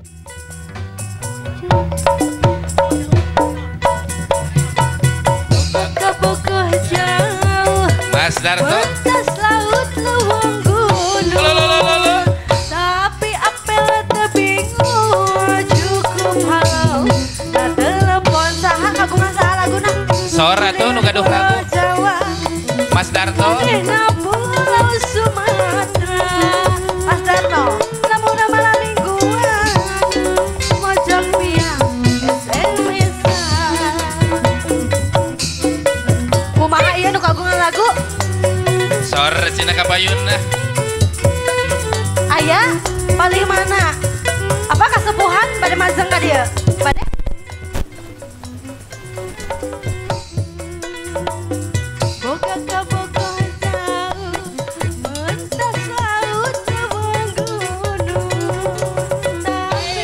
Bogoh jauh Mas Darto batas laut lewang gunung tapi apel tebingung cukup halau tak telepon saha kagungan saha laguna Sora tuh nu gaduh lagu Jawa Mas Darto Dina Pulau Sumatera Mas Darto namun malam mingguan mojok piang SMS-an kumaha ieu nu kagungan lagu Sor Cina Kabayun nah Ayah paling mana apa kasepuhan pada mazang ka dieu pada boga ka boga jauh mentas laut lewang gunung tapi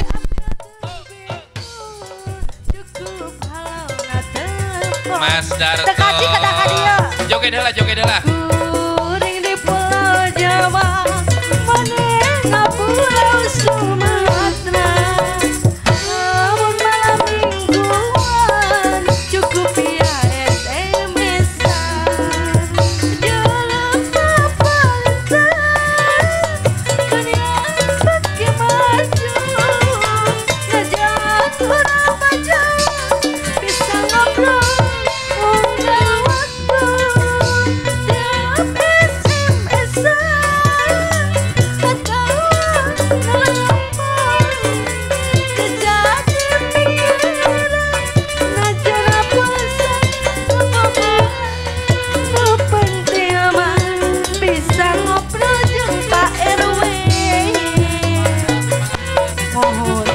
cukup halau na telepon Mas Darto tekati kada ka dieu joget heula kuring di Pulau Jawa manehna Pulau Sumatera namun malam mingguan cukup ya SMS-an jalan pantai kan yang pakai maju ngajak orang maju bisa ngobrol unggal waktu tiap SMS-an ketawa nelpon kejadi pikiran najana puasa penting mah bisa ngobrol jeung Pak RW mohon